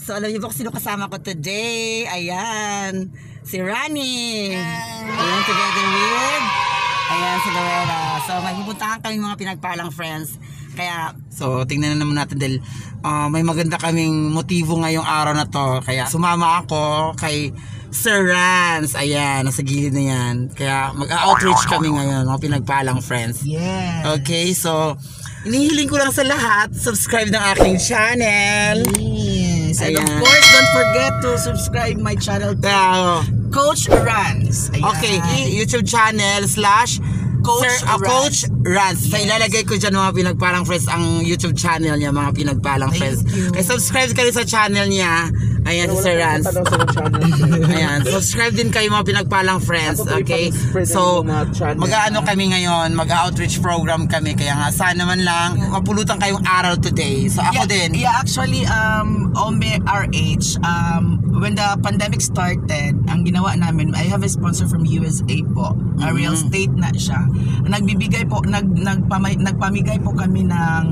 So alam niyo po kung sino kasama ko today. Ayan, si Rani. Ayan, together with si Loretta. So may pupuntahan kami mga pinagpalang friends. Kaya, so tingnan na naman natin dahil may maganda kaming motibo ngayong araw na to. Kaya sumama ako kay Sir Rans. Ayan, nasa gilid na yan. Kaya mag-outreach kami ngayon, mga pinagpalang friends. Yeah. Okay, so inihiling ko lang sa lahat, subscribe ng aking channel. Yes. And of course, don't forget to subscribe my channel, Coach Rans. Okay, YouTube channel / Coach Rans. So ilalagay ko dyan mga pinagpalang friends ang YouTube channel niya, mga pinagpalang friends. Kaya subscribe kayo sa channel niya. Ayan, si Sir Rans. Ayan, subscribe din kayo mga pinagpalang friends. Okay, so mag-ano kami ngayon, mag-outreach program kami. Kaya nga sana man lang mapulutan kayong aral today. So ako din. Yeah, actually, Ome RH, when the pandemic started, ang ginawa namin, I have a sponsor from USA po. Real estate na siya. Nagbibigay po, nagpamigay po kami ng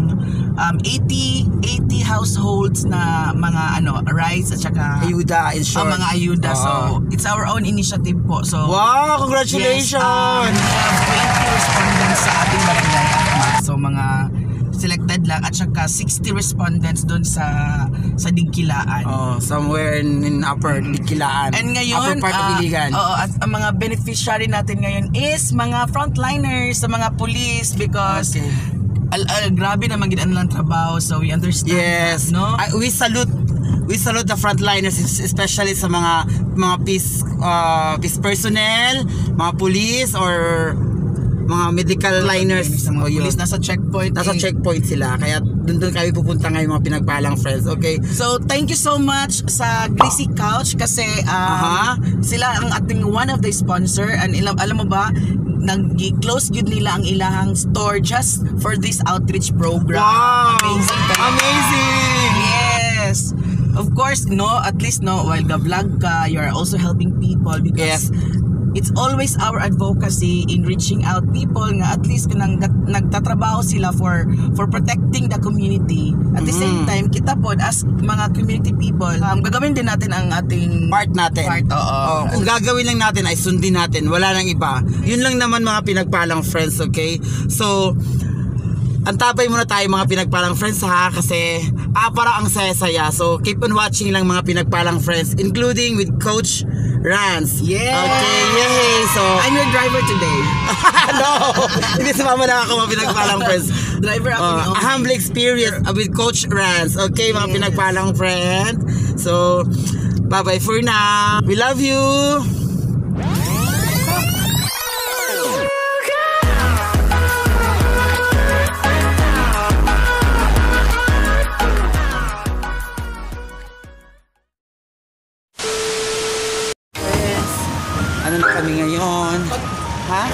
80 households na mga rice at saka ayuda, in short. Mga ayuda. So it's our own initiative po. So wow, congratulations! Yes, we have 20 respondents sa ating barangay. So mga selected lang at saka 60 respondents doon sa Digkilaan. Somewhere in upper Digkilaan. And ngayon, upper part of Iligan. At ang mga beneficiary natin ngayon is mga frontliners, sa mga police because grabe na magiging lang trabaho, so we understand. Yes, that, no? We salute the frontliners, especially sa mga peace personnel, mga police or mga medical liners. Mga police nasa checkpoint. Nasa checkpoint sila. Kaya doon kami pupunta ngayon mga pinagpalang friends. Okay. So thank you so much sa Greasy Couch kasi sila ang ating one of the sponsor, and alam mo ba, nag-close yun nila ang ilahang store just for this outreach program. Wow! Amazing! Yes! Of course, at least while the-vlog ka, you are also helping people because it's always our advocacy in reaching out people nga at least kanang nagtatrabaho sila for protecting the community. At the same time, kita po as mga community people, gagawin din natin ang ating part natin. Kung gagawin lang natin ay sundin natin, wala nang iba. Yun lang naman mga pinagpalang friends, okay? So antabay muna tayo mga pinagpalang friends kasi para ang saya-saya. So keep on watching lang mga pinagpalang friends, including with Coach Rans. Yeah. Okay, yay. So I'm your driver today. no, hindi sumama lang ako mga pinagpalang friends. Driver ako. A humble experience with Coach Rans. Okay, mga pinagpalang friend. So bye-bye for now. We love you. Ano na kami ngayon? Ha?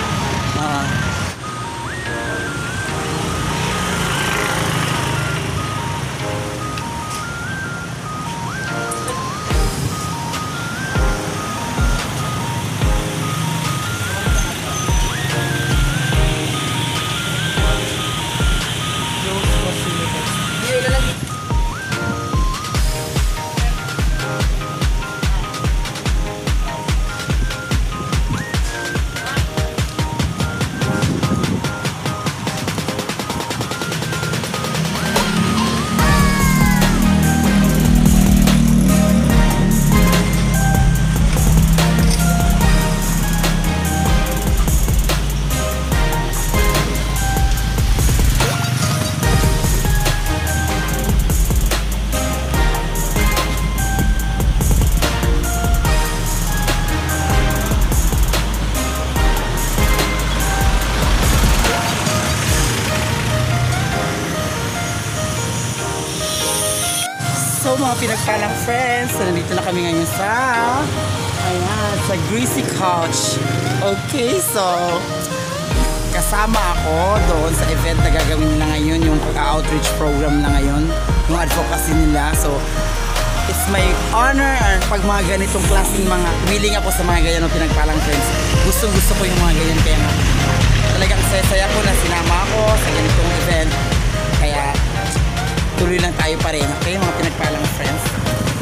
So mga pinagpalang friends, nandito na kami ngayon sa Greasy Couch. Okay, so kasama ako doon sa event na gagawin nila ngayon, yung outreach program na ngayon, yung advocacy nila. So it's my honor pag mga ganitong klaseng mga willing ako sa mga ganyan ng pinagpalang friends. Gusto ko yung mga ganyan, kaya talagang saya ko na sinama ako sa ganitong event. Kaya tuloy lang tayo pa rin. Okay, mga pinagpalang friends.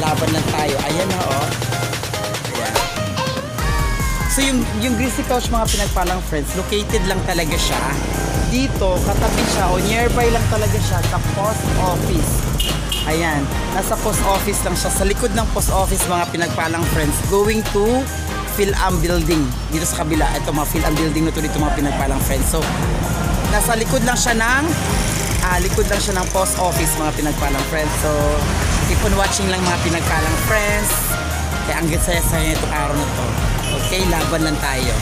laban lang tayo. Ayan na, oh. Ayan. So, yung Grizzly Couch, mga pinagpalang friends, located lang talaga siya. Dito, katabi siya, o nearby lang talaga siya sa post office. Ayan. Nasa post office lang siya. Sa likod ng post office, mga pinagpalang friends, going to PhilAm Building. Dito sa kabila, ito mga PhilAm Building na to dito, mga pinagpalang friends. So, nasa likod lang siya ng post office, mga pinagpalang friends. So, keep on watching lang, mga pinagpalang friends. Kaya ang saya-saya itong araw na to. Okay, laban lang tayo.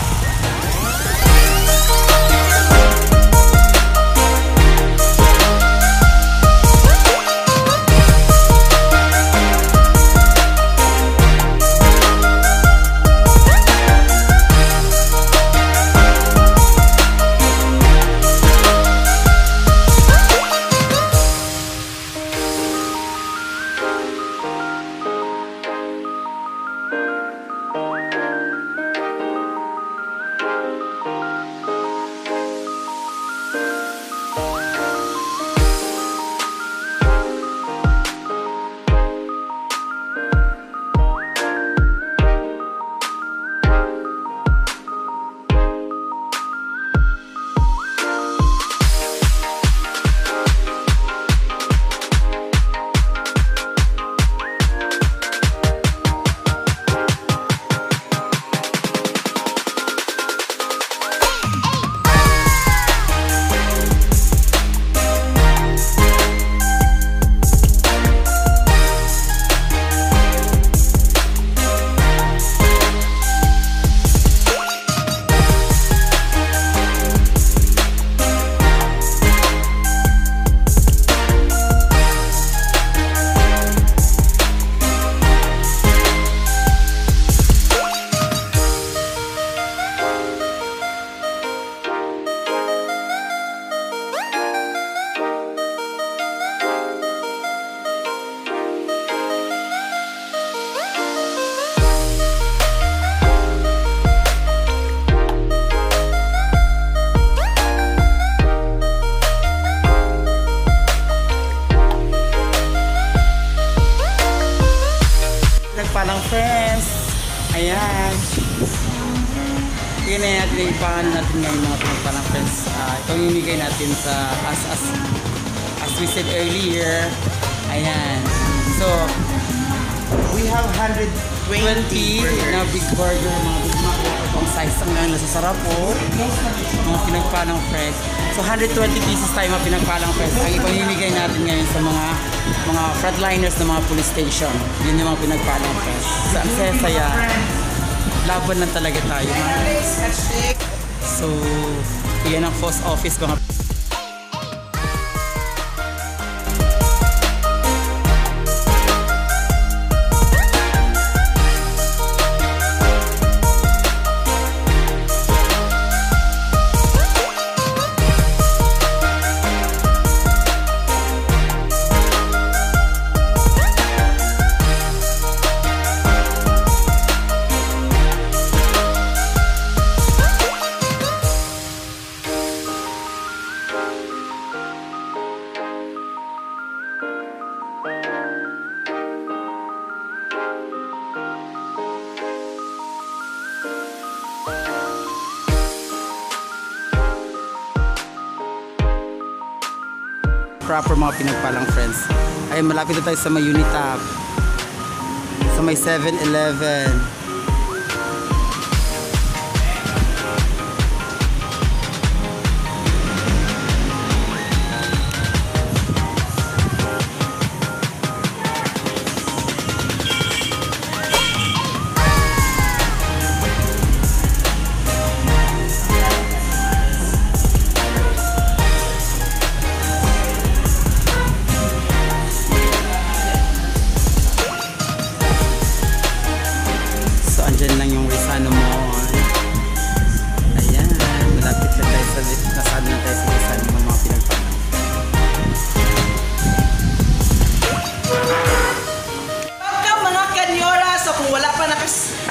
Palang friends, ayan, yun na natin yung paano natin ngayon, mga palang friends. Itong imigay natin sa as we said earlier. Ayan, so we have 120 na big burger, mga big mac, itong size ang nga nasasarap po, mga pinagpalang friends. So 120 pieces tayo, mga pinagpalang friends, ang ipamimigay natin ngayon sa mga frontliners ng mga police station. Yun yung mga pinagpalang friends. So ang saya-saya, laban lang talaga tayo. So yan ang post office, mga proper, mga pinagpalang friends. Ay, malapit na tayo sa may Unitap, sa may 7-Eleven.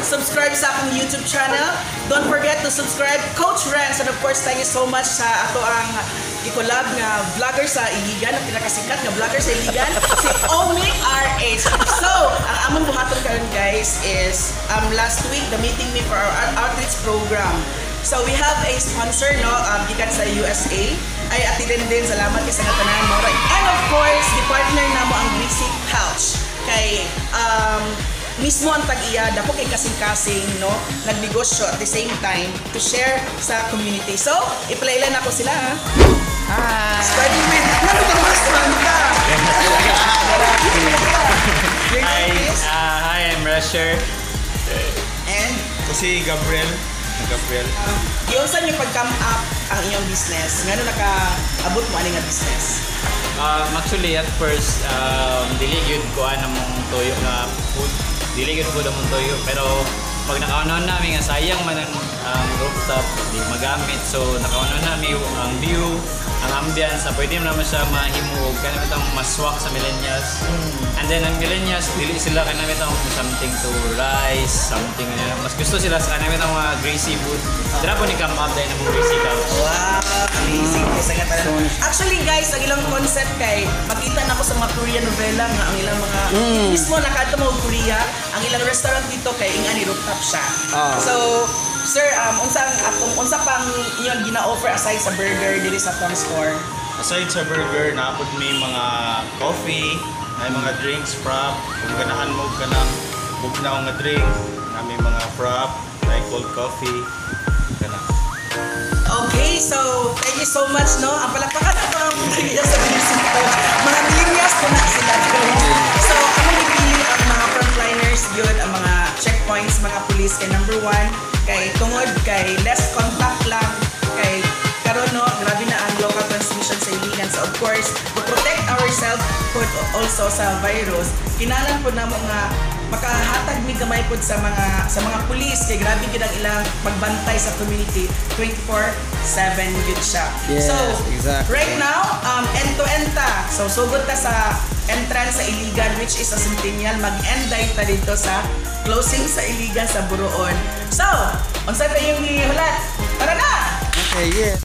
subscribe sa akong YouTube channel. Don't forget to subscribe Coach Renz. And of course, thank you so much sa ato ang i-collab nga vlogger sa Iligan, ang pinakasikat nga vlogger sa Iligan, si Omic RH. So, ang among buhaton karon guys is last week the meeting me for our outreach program. So we have a sponsor, no, gikan sa USA. Ay atilen din, salamat kay sa tanan mo. And of course, the partner namo ang Greasy Couch. Kay mismo ang tag-iya, dapo kay kasing-kasing, no, nagnegosyo at the same time to share sa community. So, i-playlan ako sila, ha? Hi! Starting with, Hi, I'm Rasher. And? Ito si Gabriel. Yung saan yung pag-come up ang inyong business? Ngano naka-abot mo aning nga business? Actually, at first, dili yun ko mong toyo na food. Dili yun ko na mong toyo. Pero pag nakaunahan namin nga sayang man ang rooftop, di magamit. So nakaunahan namin ang view, ang ambience, na pwede naman siya mahimuog. Kaya namin itong maswak sa millennials. And then ang millennials, dili sila kaya namin itong something to rice, something na mas gusto sila sa kaya namin itong mga greasy food. Dira po ni come up dahil ng greasy couch. Wow! Amazing. Actually guys, ang ilang concept kay makita na ako sa mga Korean novela nga ang ilang mga mismo nakadto mo Korea, ang ilang restaurant dito kay ingani rooftop siya. So, sir, unsa pang inyong gina-offer aside sa burger diri sa Tom Store? Aside sa burger, naapod may mga coffee, may mga drinks, frap. Kung ganahan mo ka ng bugnaw nga drink, na may mga frap, like cold coffee, gana. Okay, so thank you so much, no? Ang palakpakan na mga millennials sa Mexico. Mga millennials po na sila. So, kami nipili ang mga frontliners yun, ang mga checkpoints, mga police. Kay number 1, kay tungod, kay less contact lang, kay karon no, grabe na ang local transmission sa Iligan. So of course, to protect ourselves po also sa virus, kinalan po na mga makahatag mi gamay pod sa mga pulis kay grabe gid ang ilang pagbantay sa community 24/7 gid siya. Yes, So exactly. right now end to end ta. So sugod ta sa entrance sa Iligan which is sa Centennial, mag-end ta dito sa closing sa Iligan sa Buroon. So, unsa pa yung gihulat? Tara na. Okay, yeah.